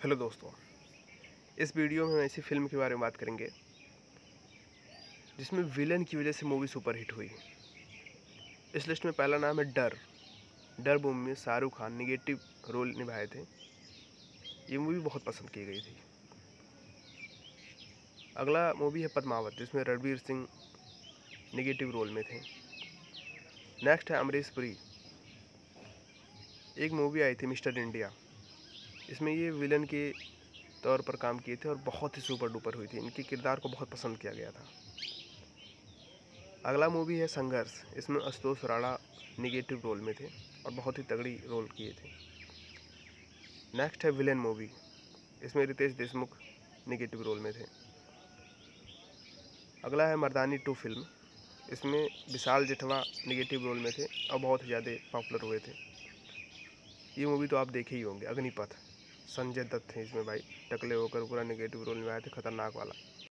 Hello दोस्तों, इस video में हम ऐसी फिल्म के बारे में बात करेंगे जिसमें विलन की वजह से मूवी सुपर हिट हुई। इस लिस्ट में पहला नाम है डर। डर मूवी में शाहरुख खान निगेटिव रोल निभाए थे। ये मूवी बहुत पसंद की गई थी। अगला मूवी है पद्मावत, जिसमें रणवीर सिंह निगेटिव रोल में थे। नेक्स्ट है अमरीश पुरी। एक मूवी आई थी मिस्टर इंडिया, इसमें ये विलन के तौर पर काम किए थे और बहुत ही सुपर डुपर हुई थी। इनके किरदार को बहुत पसंद किया गया था। अगला मूवी है संघर्ष, इसमें आशुतोष राणा निगेटिव रोल में थे और बहुत ही तगड़ी रोल किए थे। नेक्स्ट है विलेन मूवी, इसमें रितेश देशमुख निगेटिव रोल में थे। अगला है मर्दानी 2 फिल्म, इसमें विशाल जेठवा निगेटिव रोल में थे और बहुत ही ज़्यादा पॉपुलर हुए थे। ये मूवी तो आप देखे ही होंगे, अग्निपथ। संजय दत्त थे इसमें भाई, टकले होकर पूरा निगेटिव रोल निभाए थे, खतरनाक वाला।